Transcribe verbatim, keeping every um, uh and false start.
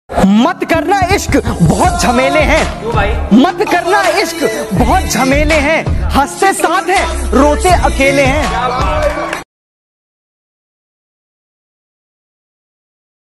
मत करना इश्क बहुत झमेले हैं, मत करना इश्क बहुत झमेले हैं, हंसते साथ हैं रोते अकेले हैं।